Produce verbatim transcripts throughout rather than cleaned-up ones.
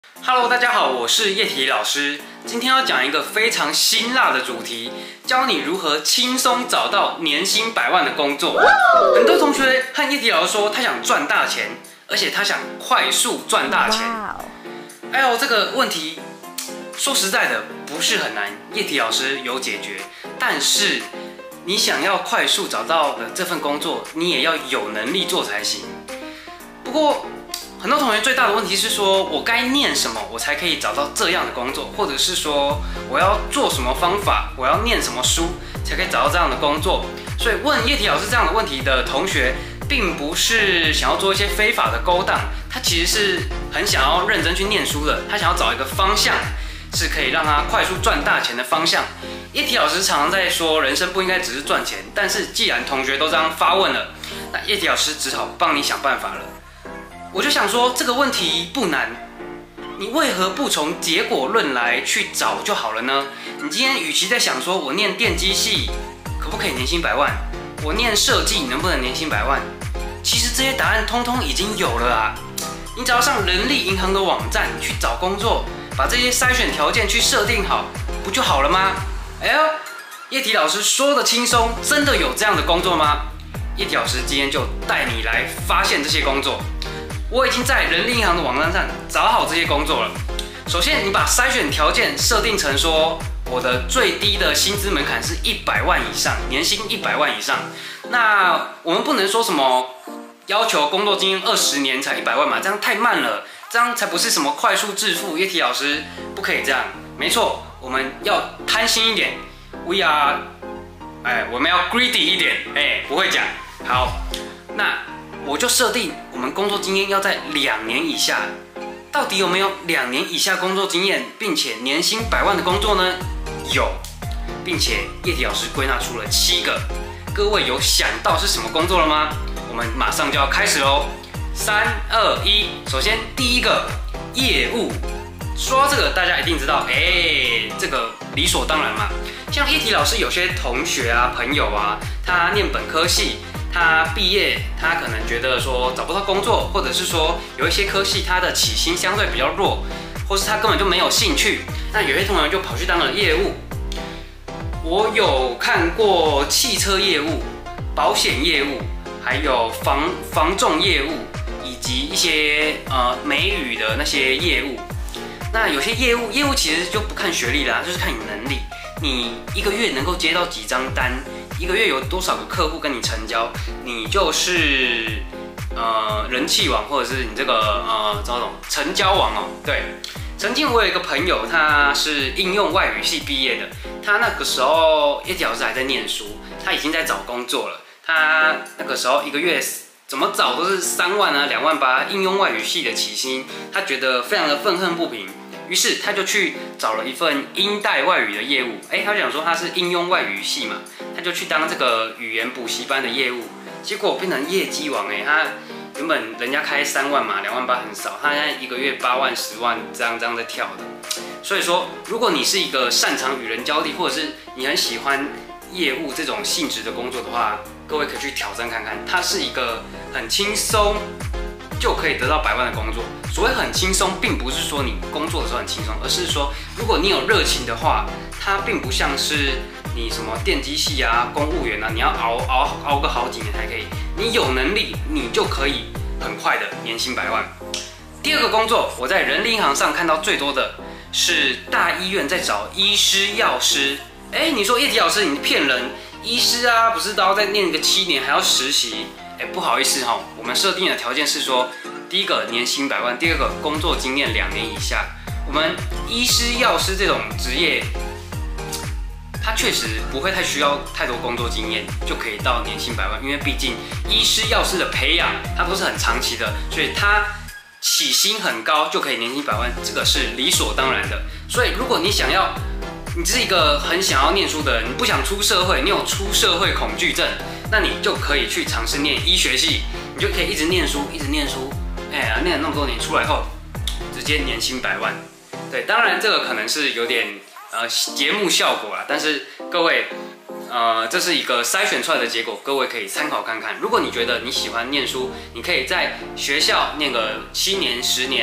Hello， 大家好，我是叶体老师。今天要讲一个非常辛辣的主题，教你如何轻松找到年薪百万的工作。很多同学和叶体老师说，他想赚大钱，而且他想快速赚大钱。哎呦，这个问题说实在的不是很难，叶体老师有解决。但是你想要快速找到的这份工作，你也要有能力做才行。不过，很多同学最大的问题是说，我该念什么，我才可以找到这样的工作，或者是说，我要做什么方法，我要念什么书，才可以找到这样的工作。所以问叶体老师这样的问题的同学，并不是想要做一些非法的勾当，他其实是很想要认真去念书的，他想要找一个方向，是可以让他快速赚大钱的方向。叶体老师常常在说，人生不应该只是赚钱，但是既然同学都这样发问了，那叶体老师只好帮你想办法了。我就想说，这个问题不难，你为何不从结果论来去找就好了呢？你今天与其在想说我念电机系可不可以年薪百万，我念设计能不能年薪百万，其实这些答案通通已经有了啊！你只要上人力银行的网站去找工作，把这些筛选条件去设定好，不就好了吗？哎呦，叶体老师说的轻松，真的有这样的工作吗？叶体老师今天就带你来发现这些工作。我已经在人力银行的网站上找好这些工作了。首先，你把筛选条件设定成说，我的最低的薪资门槛是一百万以上，年薪一百万以上。那我们不能说什么要求工作经验二十年才一百万嘛，这样太慢了，这样才不是什么快速致富。叶体老师不可以这样，没错，我们要贪心一点。We are， 哎，我们要 greedy 一点，哎，不会讲。好，那我就设定我们工作经验要在两年以下。到底有没有两年以下工作经验，并且年薪百万的工作呢？有，并且叶体老师归纳出了七个。各位有想到是什么工作了吗？我们马上就要开始喽！三二一，首先第一个业务。说到这个，大家一定知道，哎、欸，这个理所当然嘛。像叶体老师有些同学啊、朋友啊，他念本科系，他毕业，他可能觉得说找不到工作，或者是说有一些科系他的起薪相对比较弱，或是他根本就没有兴趣。那有些同学就跑去当了业务。我有看过汽车业务、保险业务，还有房房仲业务，以及一些呃美语的那些业务。那有些业务，业务其实就不看学历啦，就是看你能力。你一个月能够接到几张单，一个月有多少个客户跟你成交，你就是呃人气王，或者是你这个呃怎么种成交王哦。对，曾经我有一个朋友，他是应用外语系毕业的，他那个时候叶体老师还在念书，他已经在找工作了。他那个时候一个月怎么找都是三万啊、两万八，应用外语系的起薪，他觉得非常的愤恨不平。于是他就去找了一份英代外语的业务，哎，他讲说他是应用外语系嘛，他就去当这个语言补习班的业务，结果变成业绩王哎，他原本人家开三万嘛，两万八很少，他现在一个月八万、十万这样这样在跳的。所以说，如果你是一个擅长与人交际，或者是你很喜欢业务这种性质的工作的话，各位可以去挑战看看，它是一个很轻松就可以得到百万的工作。所谓很轻松，并不是说你工作的时候很轻松，而是说如果你有热情的话，它并不像是你什么电机系啊、公务员啊，你要熬熬熬个好几年才可以。你有能力，你就可以很快的年薪百万。第二个工作，我在人力银行上看到最多的是大医院在找医师、药师。哎，你说叶体老师你骗人，医师啊不是都要再念个七年，还要实习？哎，不好意思哈，我们设定的条件是说，第一个年薪百万，第二个工作经验两年以下。我们医师、药师这种职业，它确实不会太需要太多工作经验就可以到年薪百万，因为毕竟医师、药师的培养它都是很长期的，所以它起薪很高就可以年薪百万，这个是理所当然的。所以如果你想要，你是一个很想要念书的人，你不想出社会，你有出社会恐惧症，那你就可以去尝试念医学系，你就可以一直念书，一直念书，哎呀，念了那么多年，出来后直接年薪百万。对，当然这个可能是有点呃节目效果啦，但是各位，呃，这是一个筛选出来的结果，各位可以参考看看。如果你觉得你喜欢念书，你可以在学校念个七年、十年，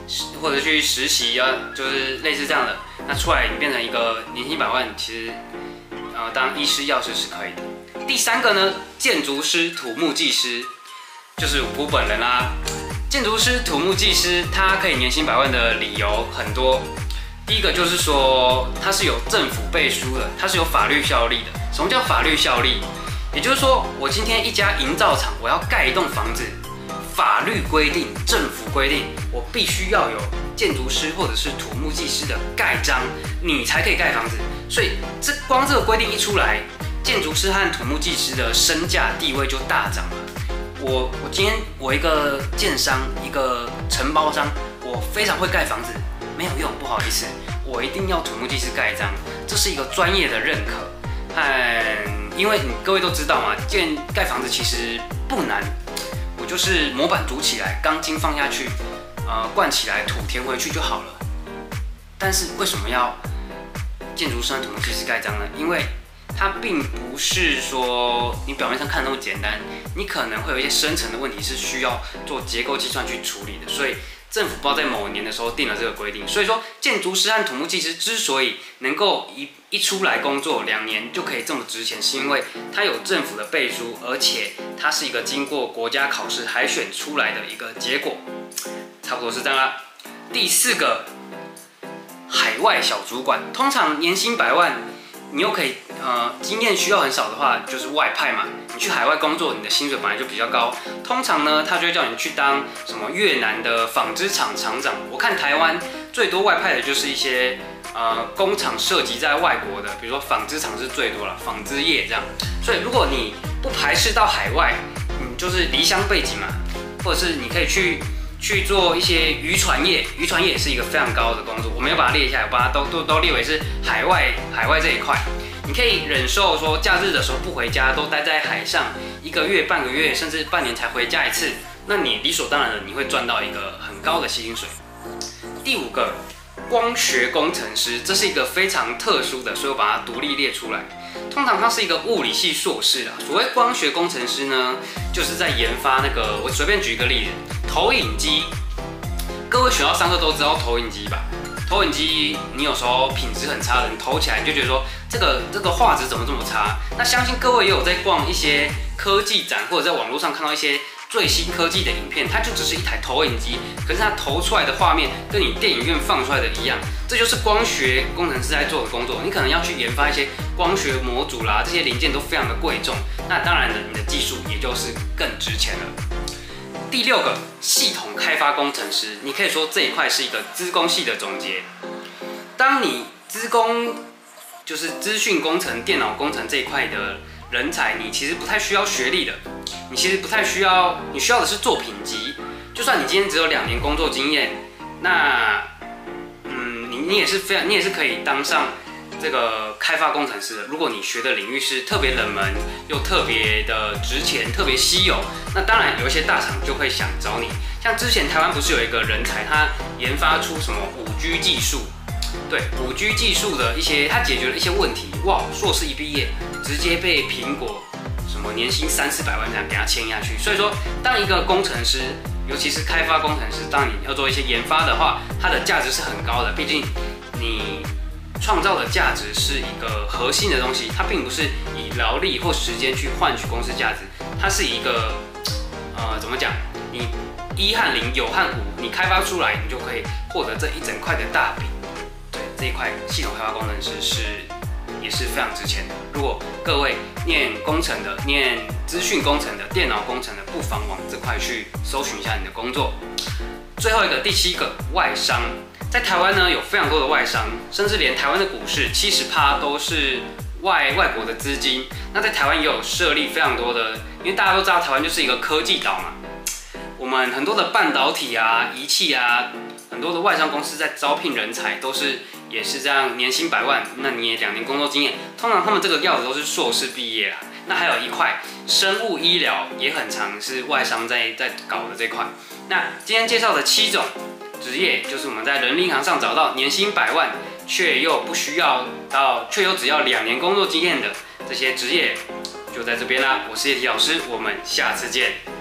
或者去实习啊，就是类似这样的。那出来你变成一个年薪百万，其实呃当医师、药师是可以的。第三个呢，建筑师、土木技师，就是我本人啦。建筑师、土木技师，他可以年薪百万的理由很多。第一个就是说，它是有政府背书的，它是有法律效力的。什么叫法律效力？也就是说，我今天一家营造厂，我要盖一栋房子，法律规定、政府规定，我必须要有建筑师或者是土木技师的盖章，你才可以盖房子。所以，这光这个规定一出来，建筑师和土木技师的身价地位就大涨了。我我今天我一个建商，一个承包商，我非常会盖房子。没有用，不好意思，我一定要土木技师盖章，这是一个专业的认可。和因为你各位都知道嘛，建盖房子其实不难，我就是模板组起来，钢筋放下去，呃，灌起来，土填回去就好了。但是为什么要建筑师和土木技师盖章呢？因为它并不是说你表面上看那么简单，你可能会有一些深层的问题是需要做结构计算去处理的，所以。政府不知道在某年的时候定了这个规定，所以说建筑师和土木技师之所以能够一一出来工作两年就可以这么值钱，是因为它有政府的背书，而且它是一个经过国家考试海选出来的一个结果，差不多是这样啦。第四个，海外小主管，通常年薪百万，你又可以呃经验需要很少的话，就是外派嘛。你去海外工作，你的薪水本来就比较高。通常呢，他就会叫你去当什么越南的纺织厂厂长。我看台湾最多外派的就是一些呃工厂涉及在外国的，比如说纺织厂是最多了，纺织业这样。所以如果你不排斥到海外，你就是离乡背景嘛，或者是你可以去去做一些渔船业，渔船业也是一个非常高的工作。我没有把它列下来，我把它都都都列为是海外海外这一块。你可以忍受说假日的时候不回家，都待在海上一个月、半个月，甚至半年才回家一次，那你理所当然的你会赚到一个很高的薪水。第五个，光学工程师，这是一个非常特殊的，所以我把它独立列出来。通常它是一个物理系硕士啦。所谓光学工程师呢，就是在研发那个，我随便举一个例子，投影机。各位学校上课都知道投影机吧？投影机你有时候品质很差的，你投起来你就觉得说这个这个画质怎么这么差？那相信各位也有在逛一些科技展，或者在网络上看到一些最新科技的影片，它就只是一台投影机，可是它投出来的画面跟你电影院放出来的一样，这就是光学工程师在做的工作。你可能要去研发一些光学模组啦，这些零件都非常的贵重，那当然了，你的技术也就是更值钱了。第六个，系统开发工程师，你可以说这一块是一个资工系的总结。当你资工就是资讯工程、电脑工程这一块的人才，你其实不太需要学历的，你其实不太需要，你需要的是作品集。就算你今天只有两年工作经验，那嗯，你你也是非常，你也是可以当上这个开发工程师的。如果你学的领域是特别冷门又特别的值钱、特别稀有，那当然有一些大厂就会想找你。像之前台湾不是有一个人才，他研发出什么五 G 技术？对，五 G 技术的一些，他解决了一些问题。哇，硕士一毕业，直接被苹果什么年薪三四百万这样给他签下去。所以说，当一个工程师，尤其是开发工程师，当你要做一些研发的话，它的价值是很高的。毕竟你创造的价值是一个核心的东西，它并不是以劳力或时间去换取公司价值，它是一个呃怎么讲？你一和零，有和无，你开发出来，你就可以获得这一整块的大饼。对，这一块系统开发工程师是也是非常值钱的。如果各位念工程的、念资讯工程的、电脑工程的，不妨往这块去搜寻一下你的工作。最后一个，第七个，外商。在台湾呢，有非常多的外商，甚至连台湾的股市百分之七十都是外外国的资金。那在台湾也有设立非常多的，因为大家都知道台湾就是一个科技岛嘛，我们很多的半导体啊、仪器啊，很多的外商公司在招聘人才，都是也是这样年薪百万，那你也两年工作经验，通常他们这个要的都是硕士毕业啦。那还有一块生物医疗也很常是外商在在搞的这块。那今天介绍的七种职业，就是我们在人力银行上找到年薪百万，却又不需要到，却又只要两年工作经验的这些职业，就在这边啦。我是叶体老师，我们下次见。